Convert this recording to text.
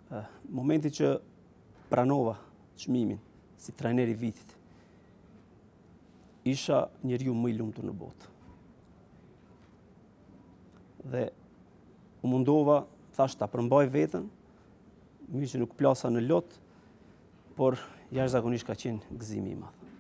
Momenti që pranova çmimin si trajner I vitit, isha njeriu më I lumtur në botë. Dhe u mundova, thash ta përmbaj veten, mirë që nuk plasa në lot, por jashtëzakonisht ka qenë gëzimi I madh.